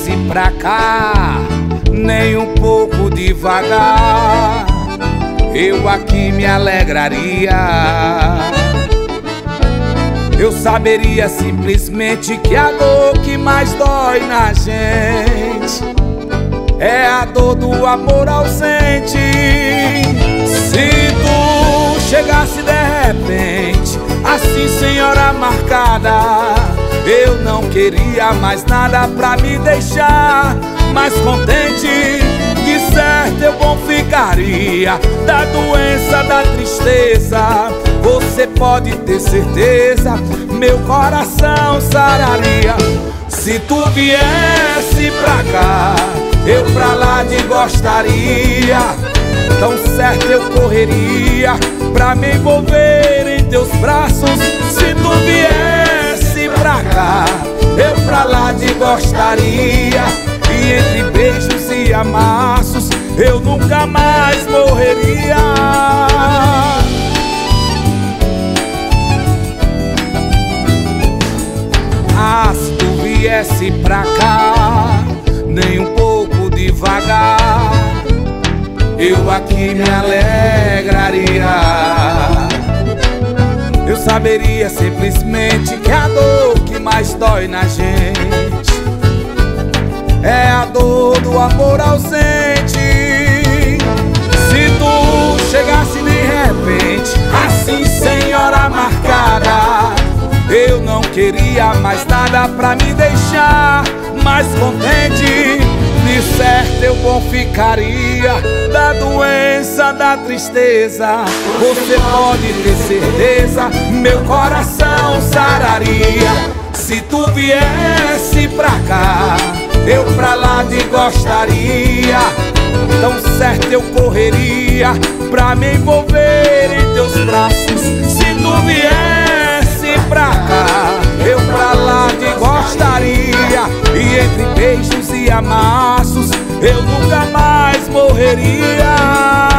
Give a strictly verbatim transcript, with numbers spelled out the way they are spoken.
viesse pra cá, nem um pouco devagar, eu aqui me alegraria. Eu saberia simplesmente que a dor que mais dói na gente é a dor do amor ausente. Se tu chegasse de repente, assim sem hora marcada, eu não queria mais nada pra me deixar mais contente. De certo eu bom ficaria da doença, da tristeza. Você pode ter certeza, meu coração sararia. Se tu viesse pra cá, eu pra lá te gostaria. Tão certo eu correria pra me envolver em teus braços. Se tu viesse pra cá, eu pra lá te gostaria. E entre beijos e amassos eu nunca mais morreria. Ah, se tu viesse pra cá, nem um pouco devagar, eu aqui me alegraria. Eu saberia simplesmente que a dor que mais dói na gente é a dor do amor ausente. Se tu chegasse de repente, assim sem hora marcada, eu não queria mais nada pra me deixar mais contente. De certo eu bom ficaria da doença, da tristeza. Você pode ter certeza, meu coração sararia. Se tu viesse pra cá, eu pra lá te gostaria. Tão certo eu correria pra me envolver em teus braços. Se tu viesse pra cá, eu pra lá te gostaria. E entre beijos e amassos eu nunca mais morreria.